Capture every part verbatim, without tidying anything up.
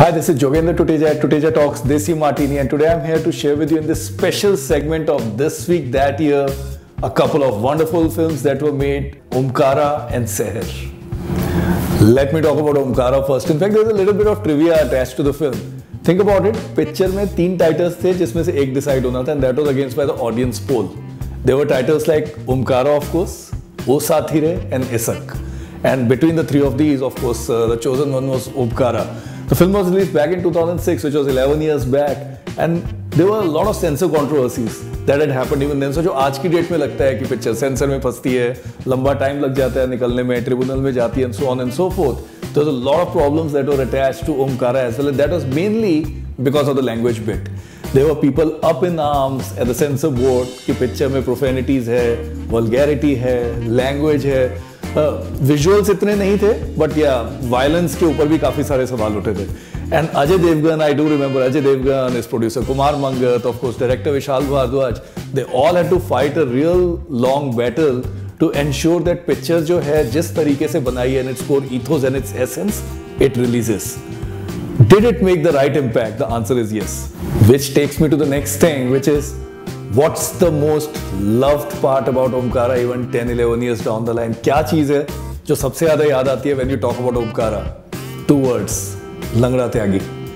Hi, this is Jogendra Tuteja at Tuteja Talks Desi Martini, and today I'm here to share with you in this special segment of This Week That Year a couple of wonderful films that were made, Omkara and Seher. Let me talk about Omkara first. In fact, there's a little bit of trivia attached to the film. Think about it. Picture में तीन titles थे जिसमें से एक decide होना था, and that was against by the audience poll. There were titles like Omkara, of course, O Saathi Re, and Isak. And between the three of these, of course, uh, the chosen one was Omkara. The film was released back in two thousand six, which was eleven years back, and there were a lot of censor controversies that had happened even then. So जो आज की date में लगता है कि picture sensor में फंसती है, लंबा टाइम लग जाता है निकलने में, ट्रिब्यूनल में जाती है, and so on and so forth. There was a lot of problems that were attached to Omkara as well, and that was mainly because of the language bit. There were people up in arms at the censor board कि picture में profanities है, vulgarity है, language है. Visuals uh, इतने नहीं थे, but या violence के ऊपर भी काफी सारे सवाल उठे थे. And Ajay Devgan, I do remember Ajay Devgan, इस producer Kumar Mangat, of course director Vishal Bhardwaj, they all had to fight a real long battle to ensure that picture जो है जिस तरीके से बनाई है, and its core ethos and its essence, it releases. Did it make the right impact? The answer is yes. Which takes me to the next thing, which is what's the most loved part about Omkara even ten eleven years down the line? क्या चीज़ है जो सबसे ज़्यादा याद आती है when you talk about Omkara? Two words, Langra Tyagi.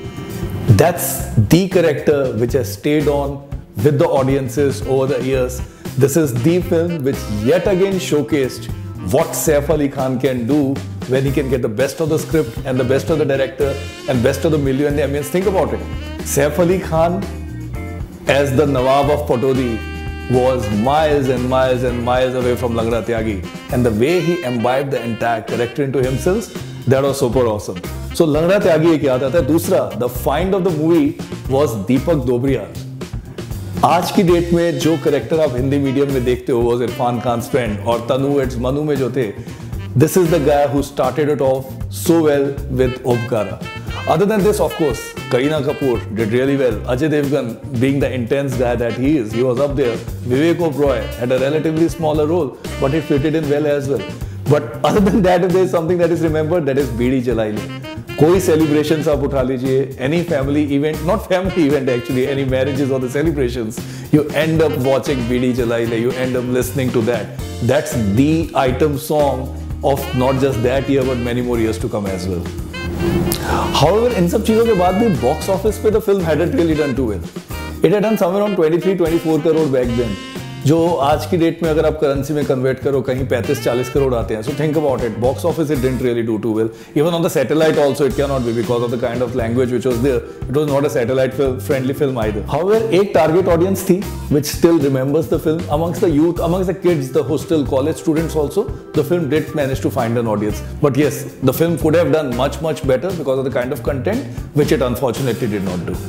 That's the character which has stayed on with the audiences over the years. This is the film which yet again showcased what Saif Ali Khan can do when he can get the best of the script and the best of the director and best of the milieu and the ambience. Think about it. Saif Ali Khan as the Nawab of Patodi was miles and miles and miles away from Langra Tyagi, and the way he imbibed the entire character into himself, that was super awesome. So Langra Tyagi एक याद आता है. दूसरा, the find of the movie was Deepak Dobriyal. आज की date में जो character आप हिंदी मीडियम में देखते हो was इरफान खान्स फ्रेंड, और तनु एट्स मनु में जो थे, this is the guy who started it off so well with Omkara. Other than this, of course, Kareena Kapoor did really well. Ajay Devgan, being the intense guy that he is, he was up there. Vivek Oberoi had a relatively smaller role, but he fitted in well as well. But other than that, if there is something that is remembered, that is Beedi Jalai Le. कोई celebrations आप उठा लीजिए, any family event, not family event actually, any marriages or the celebrations, you end up watching Beedi Jalai Le, you end up listening to that. That's the item song of not just that year, but many more years to come as well. However, इन सब चीजों के बाद भी box office पे the film hadn't really done too well. It had done somewhere around twenty-three twenty-four crore back then. जो आज की date में अगर आप करेंसी में कन्वर्ट करो कहीं पैंतीस चालीस करोड़ आते हैं. So think about it. Box office it didn't really do too well. Even on the satellite also it cannot be because of the kind of language which was there. It was not a satellite friendly film either. However, एक target audience थी which still remembers the film amongst the youth, amongst the kids, the hostel, college students also. The film did manage to find an audience. But yes, the film could have done much much better because of the kind of content which it unfortunately did not do.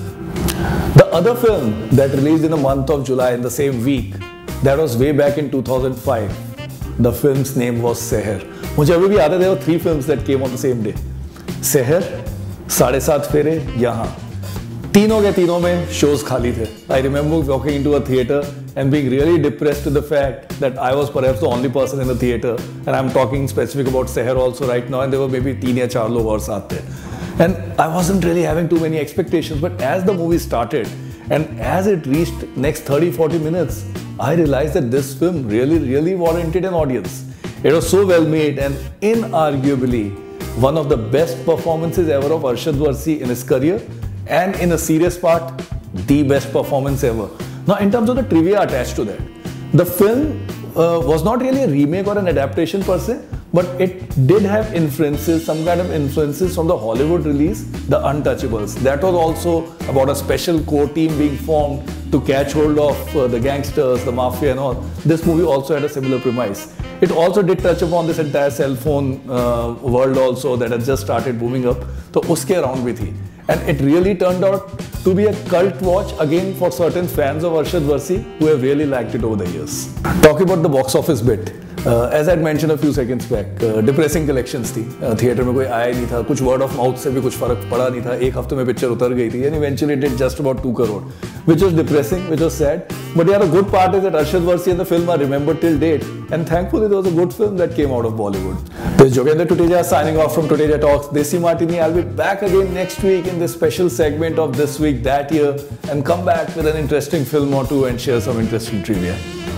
The other film that released in the month of July in the same week, that was way back in two thousand five. The film's name was Seher. मुझे अभी भी याद है, there were three films that came on the same day. Seher, साढ़े सात फेरे, यहाँ. तीनों के तीनों में shows खाली थे. I remember walking into a theater and being really depressed with the fact that I was perhaps the only person in the theater, and I'm talking specific about Seher also right now, and there were maybe तीन या चार लोग और साथ थे. And I wasn't really having too many expectations, but as the movie started and as it reached next thirty forty minutes, I realized that this film really, really warranted an audience. It was so well made and inarguably one of the best performances ever of Arshad Varsi in his career, and in a serious part, the best performance ever. Now, in terms of the trivia attached to that, the film uh, was not really a remake or an adaptation per se, but it did have influences, some kind of influences from the Hollywood release, The Untouchables. That was also about a special core team being formed to catch hold of uh, the gangsters, the mafia and all. This movie also had a similar premise. It also did touch upon this entire cell phone uh, world also that had just started booming up. So uske around bhi thi. And it really turned out to be a cult watch again for certain fans of Arshad Varsi who have really liked it over the years. Talking about the box office bit, as I mention a few seconds back, depressing collections थी, theatre में कोई आया नहीं था, कुछ word of mouth से भी कुछ फर्क पड़ा नहीं था, एक हफ्ते में पिक्चर उतर गई थी, and eventually it did just about two crore, which was depressing, which was sad. But yeah, the good part is that Arshad Varsi and the film are remembered till date, and thankfully there was a good film that came out of Bollywood. This is Jogendra Tuteja signing off from Tuteja Talks, Desi Martini. I'll be back again next week in this special segment of This Week That Year, and come back with an interesting film or two and share some interesting trivia.